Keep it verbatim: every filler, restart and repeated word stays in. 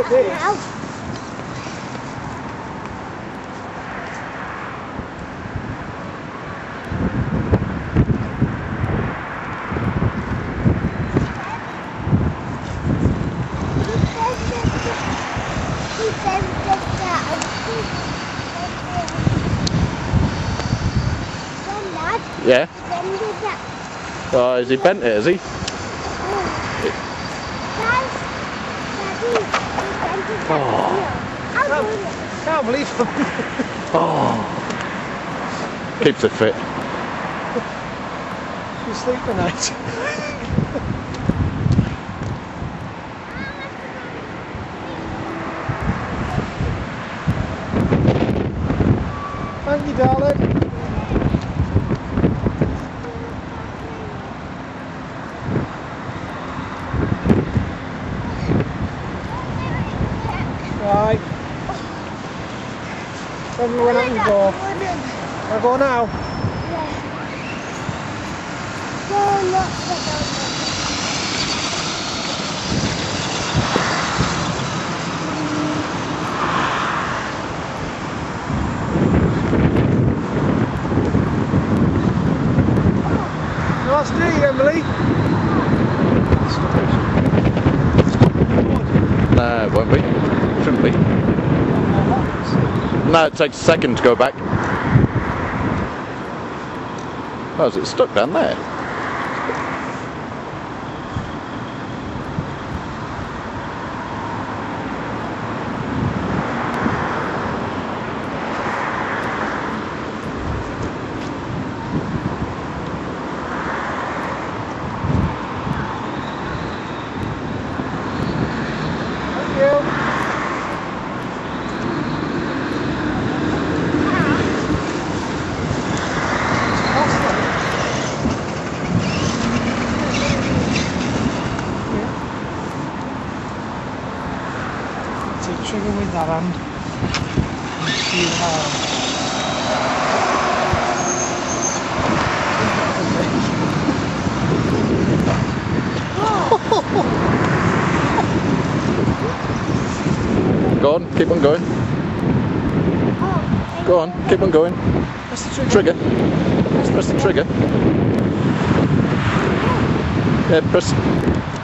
like this. Yeah? Oh, has he bent it, has he? Oh. Can't believe it. Oh. Keeps it fit. You sleep at night. Thank you, darling. Right. Tell me when I can go. Can I go now? Yeah. No, not the Nice to meet you, Emily. No, it won't be. Shouldn't be. No, it takes a second to go back. Oh, is it stuck down there? Trigger with that hand. Feel hard. Go on, keep on going. Go on, keep on going. Press the trigger. Trigger. Press the trigger. Yeah, press.